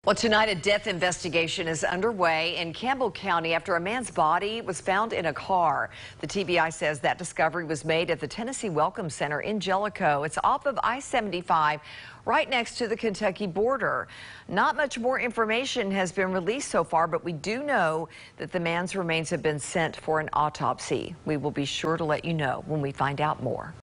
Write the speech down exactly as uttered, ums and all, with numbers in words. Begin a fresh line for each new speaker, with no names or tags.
Well, tonight a death investigation is underway in Campbell County after a man's body was found in a car. The T B I says that discovery was made at the Tennessee Welcome Center in Jellico. It's off of I seventy-five, right next to the Kentucky border. Not much more information has been released so far, but we do know that the man's remains have been sent for an autopsy. We will be sure to let you know when we find out more.